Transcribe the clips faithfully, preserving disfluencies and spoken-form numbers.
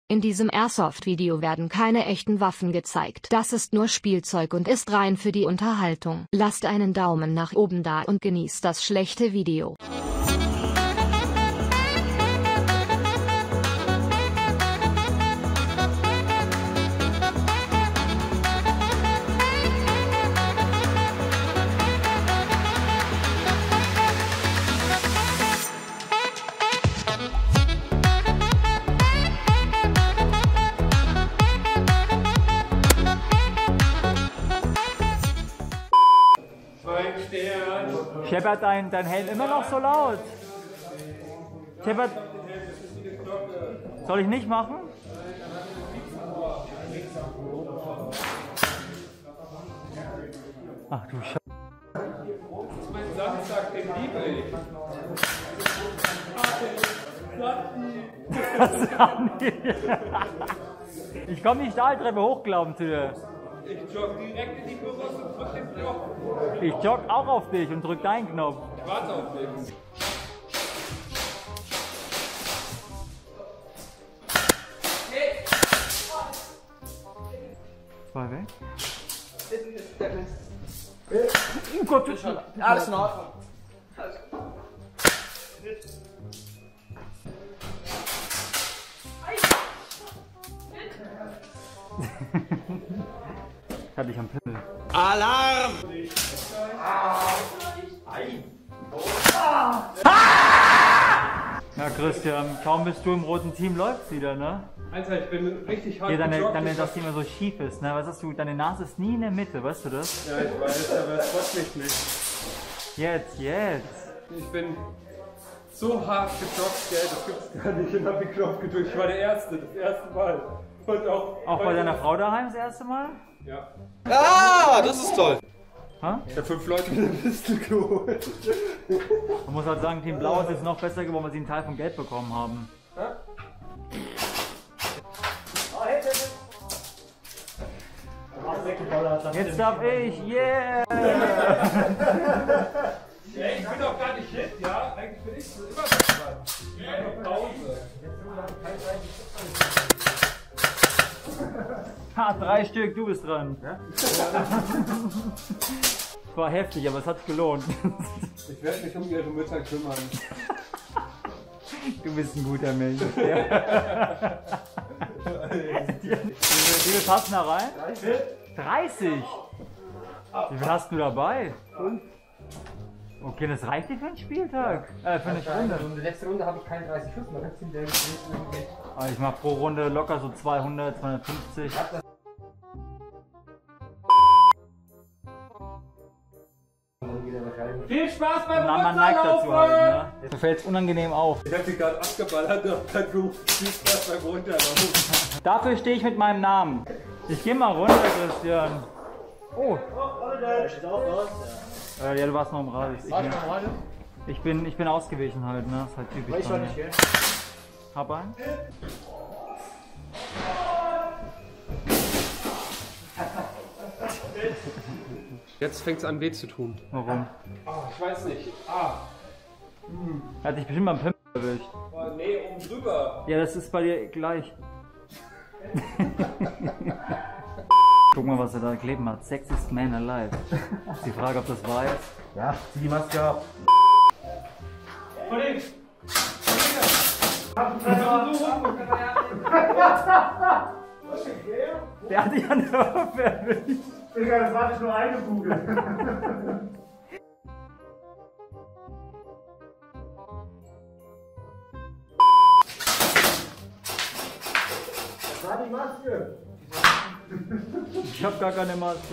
In diesem Airsoft-Video werden keine echten Waffen gezeigt. Das ist nur Spielzeug und ist rein für die Unterhaltung. Lasst einen Daumen nach oben da und genießt das schlechte Video. Scheppert dein, dein Helm immer noch so laut? Scheppert. Soll ich nicht machen? Ach du Scheiße. Das ist mein Samstag, den liebe ich. Ich komme die Stahltreppe hoch, glauben zu dir. Ich jogge direkt in die Büros und drück den Knopf. Ich jogge auch auf dich und drück deinen Knopf. Ich warte auf dich. Zwei weg. Oh Gott, alles in Ordnung. Ich hatte dich am Pimmel. Alarm! Ja, Christian, kaum bist du im roten Team, läuft's wieder, ne? Alter, ich bin richtig hart Ja, deine, gejoggt. deine, dass die immer so schief ist, ne? Was hast du? Deine Nase ist nie in der Mitte, weißt du das? Ja, ich weiß, aber es freut mich nicht. Jetzt, jetzt. Ich bin so hart gejoggt, gell, das gibt's gar nicht. Und hab den Knopf gedrückt. Ich war der Erste, das erste Mal. Und auch, Auch bei deiner Frau daheim das erste Mal? Ja. Ah, das ist toll. Ha? Ich hab fünf Leute mit der Pistole geholt. Man muss halt sagen, Team Blau ist jetzt noch besser geworden, weil sie einen Teil von Geld bekommen haben. Ja? Jetzt darf ich, yeah! Ich bin doch gar nicht hit, ja? Eigentlich bin ich immer dran. Ich mach noch Pause. Ha, drei Stück, du bist dran. Ja? War heftig, aber es hat sich gelohnt. Ich werde mich um ihre Mütter kümmern. Du bist ein guter Mensch. Ja. Wie viel passen da rein? dreißig? Wie viel hast du dabei? Okay, das reicht dir für einen Spieltag? Äh, für eine Stunde? In der letzten Runde habe ich keine dreißig Schuss, man kann es in der nächsten Runde. Also ich mach pro Runde locker so zweihundert, zweihundertfünfzig. Viel Spaß beim Na, man neigt dazu halt, ne? Mir fällt's unangenehm auf. Ich hab sie gerade abgeballert und hab dann gerufen, viel Spaß beim Runterlaufen. Dafür stehe ich mit meinem Namen. Ich geh mal runter, Christian. Oh. Äh, ja, du warst noch im Radius. Ich, bin- ich bin, ich bin ausgewichen halt, ne? Das ist halt typisch. bei mir. Hab einen. Jetzt fängt es an weh zu tun. Warum? Oh, ich weiß nicht. Ah. Hat dich bestimmt beim Pimmel erwischt. Oh, nee, oben drüber. Ja, das ist bei dir gleich. Guck mal, was er da kleben hat. Sexiest Man Alive. Ist die Frage, ob das wahr ist. Ja, zieh die Maske ab. Kollege! Der hat dich an der Waffe erwischt. Digga, das war nicht nur eine Kugel. Das war die Maske. Ich hab gar keine Maske.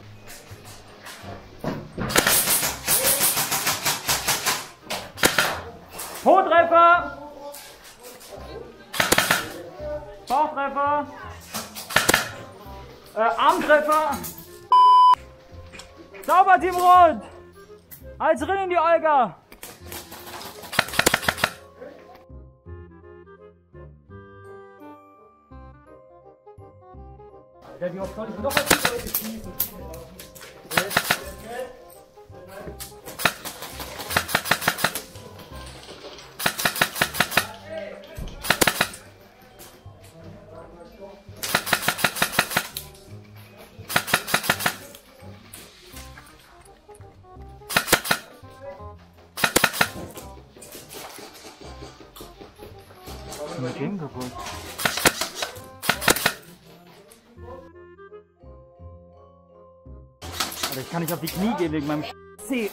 Po-Treffer! Bauchtreffer! Äh, Armtreffer! Sauber, Team Rot! Als drin in die Olga! Ja, wie oft soll ich noch ein Leute schießen? Alter, ich kann nicht auf die Knie gehen wegen meinem C.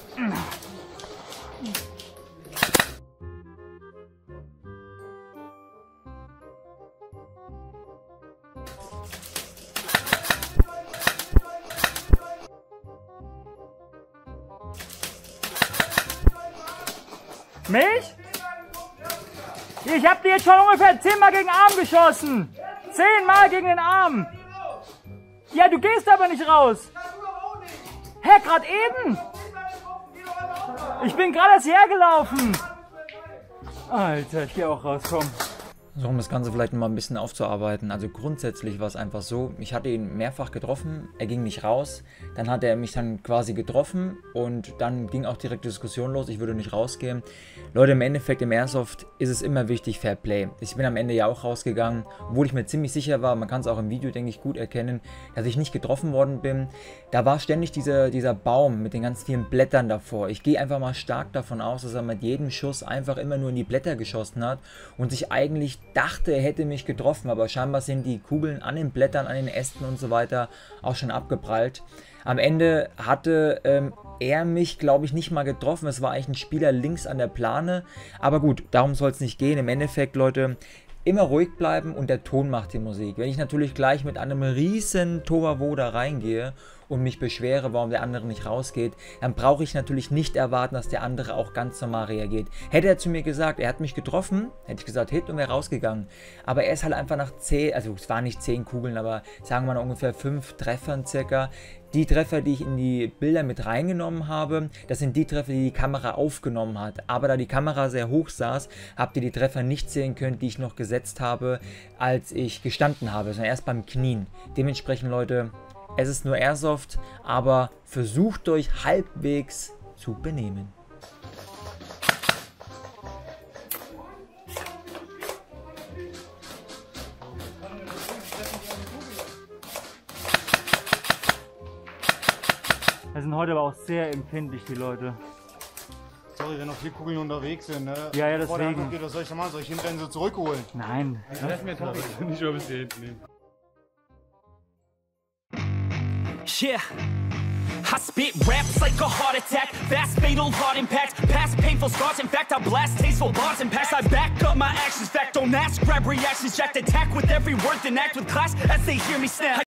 Mich? Ich hab dir jetzt schon ungefähr zehnmal gegen den Arm geschossen. Zehnmal gegen den Arm. Ja, du gehst aber nicht raus. Hä, gerade eben? Ich bin gerade erst hergelaufen. Alter, ich geh auch raus, komm. So, um das Ganze vielleicht mal ein bisschen aufzuarbeiten. Also grundsätzlich war es einfach so, ich hatte ihn mehrfach getroffen, er ging nicht raus. Dann hat er mich dann quasi getroffen und dann ging auch direkt die Diskussion los, ich würde nicht rausgehen. Leute, im Endeffekt im Airsoft ist es immer wichtig, Fair Play. Ich bin am Ende ja auch rausgegangen, obwohl ich mir ziemlich sicher war, man kann es auch im Video, denke ich, gut erkennen, dass ich nicht getroffen worden bin. Da war ständig dieser, dieser Baum mit den ganz vielen Blättern davor. Ich gehe einfach mal stark davon aus, dass er mit jedem Schuss einfach immer nur in die Blätter geschossen hat und sich eigentlich dachte, er hätte mich getroffen, aber scheinbar sind die Kugeln an den Blättern, an den Ästen und so weiter auch schon abgeprallt. Am Ende hatte ähm, er mich, glaube ich, nicht mal getroffen. Es war eigentlich ein Spieler links an der Plane. Aber gut, darum soll es nicht gehen. Im Endeffekt, Leute, immer ruhig bleiben und der Ton macht die Musik. Wenn ich natürlich gleich mit einem riesen Tohuwabohu da reingehe und mich beschwere, warum der andere nicht rausgeht, dann brauche ich natürlich nicht erwarten, dass der andere auch ganz normal reagiert. Hätte er zu mir gesagt, er hat mich getroffen, hätte ich gesagt, Hit und wäre rausgegangen. Aber er ist halt einfach nach zehn, also es waren nicht zehn Kugeln, aber sagen wir mal ungefähr fünf Treffern circa. Die Treffer, die ich in die Bilder mit reingenommen habe, das sind die Treffer, die die Kamera aufgenommen hat. Aber da die Kamera sehr hoch saß, habt ihr die Treffer nicht sehen können, die ich noch gesetzt habe, als ich gestanden habe, sondern erst beim Knien. Dementsprechend, Leute, es ist nur Airsoft, aber versucht euch halbwegs zu benehmen. Wir sind heute aber auch sehr empfindlich, die Leute. Sorry, wenn noch vier Kugeln unterwegs sind, ne? Ja, ja, Bevor der deswegen. Angriff geht, was soll ich da machen? Soll ich hinrennen, so zurückholen? Nein. Lass mir Tori nicht über bis hier hinten nehmen. Yeah, I spit raps like a heart attack, fast fatal heart impact, past painful scars, in fact I blast tasteful bars and pass, I back up my actions, fact don't ask, grab reactions, jacked attack with every word, then act with class as they hear me snap.